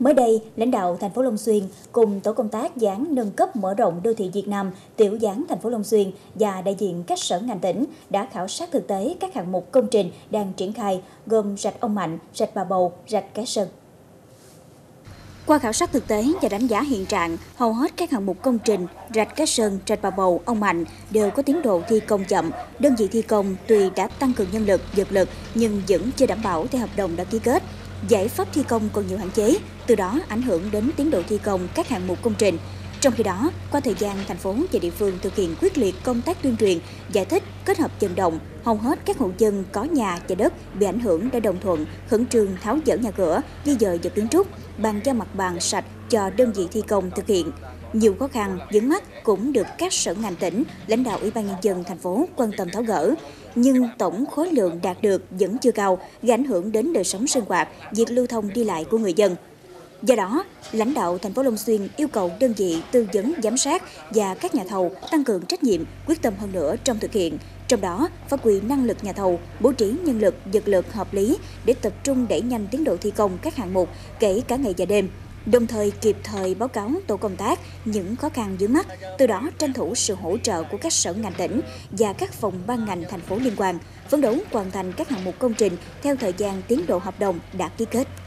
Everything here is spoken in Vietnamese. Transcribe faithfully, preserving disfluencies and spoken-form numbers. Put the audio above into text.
Mới đây, lãnh đạo thành phố Long Xuyên cùng tổ công tác dự án nâng cấp mở rộng đô thị Việt Nam, tiểu dự án thành phố Long Xuyên và đại diện các sở ngành tỉnh đã khảo sát thực tế các hạng mục công trình đang triển khai gồm rạch Ông Mạnh, rạch Bà Bầu, rạch Cái Sơn. Qua khảo sát thực tế và đánh giá hiện trạng, hầu hết các hạng mục công trình rạch Cái Sơn, rạch Bà Bầu, Ông Mạnh đều có tiến độ thi công chậm. Đơn vị thi công tuy đã tăng cường nhân lực, vật lực nhưng vẫn chưa đảm bảo theo hợp đồng đã ký kết. Giải pháp thi công còn nhiều hạn chế, từ đó ảnh hưởng đến tiến độ thi công các hạng mục công trình. Trong khi đó, qua thời gian thành phố và địa phương thực hiện quyết liệt công tác tuyên truyền, giải thích, kết hợp vận động, hầu hết các hộ dân có nhà và đất bị ảnh hưởng đã đồng thuận khẩn trương tháo dỡ nhà cửa, di dời vật kiến trúc, bàn giao mặt bằng sạch cho đơn vị thi công thực hiện. Nhiều khó khăn, vướng mắc cũng được các sở ngành tỉnh, lãnh đạo Ủy ban nhân dân thành phố quan tâm tháo gỡ, nhưng tổng khối lượng đạt được vẫn chưa cao, gây ảnh hưởng đến đời sống sinh hoạt, việc lưu thông đi lại của người dân. Do đó, lãnh đạo thành phố Long Xuyên yêu cầu đơn vị tư vấn giám sát và các nhà thầu tăng cường trách nhiệm, quyết tâm hơn nữa trong thực hiện. Trong đó, phát huy năng lực nhà thầu, bố trí nhân lực, vật lực hợp lý để tập trung đẩy nhanh tiến độ thi công các hạng mục, kể cả ngày và đêm. Đồng thời kịp thời báo cáo tổ công tác những khó khăn vướng mắc, từ đó tranh thủ sự hỗ trợ của các sở ngành tỉnh và các phòng ban ngành thành phố liên quan, phấn đấu hoàn thành các hạng mục công trình theo thời gian tiến độ hợp đồng đã ký kết.